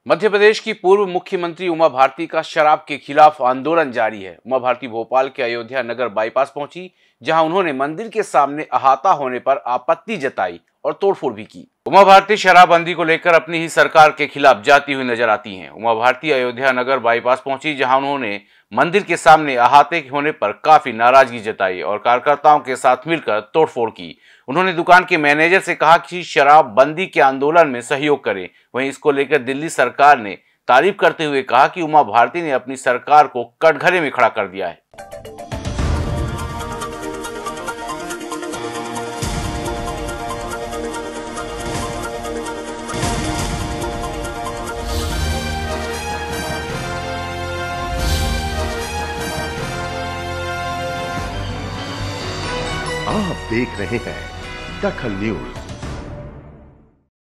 मध्य प्रदेश की पूर्व मुख्यमंत्री उमा भारती का शराब के खिलाफ आंदोलन जारी है। उमा भारती भोपाल के अयोध्या नगर बाईपास पहुंची, जहां उन्होंने मंदिर के सामने अहाता होने पर आपत्ति जताई और तोड़फोड़ भी की। उमा भारती शराबबंदी को लेकर अपनी ही सरकार के खिलाफ जाती हुई नजर आती हैं। उमा भारती अयोध्या नगर बाईपास पहुंची, जहां उन्होंने मंदिर के सामने अहाते होने पर काफी नाराजगी जताई और कार्यकर्ताओं के साथ मिलकर तोड़फोड़ की। उन्होंने दुकान के मैनेजर से कहा कि शराबबंदी के आंदोलन में सहयोग करें। वहीं इसको लेकर दिल्ली सरकार ने तारीफ करते हुए कहा कि उमा भारती ने अपनी सरकार को कटघरे में खड़ा कर दिया है। आप देख रहे हैं दखल न्यूज।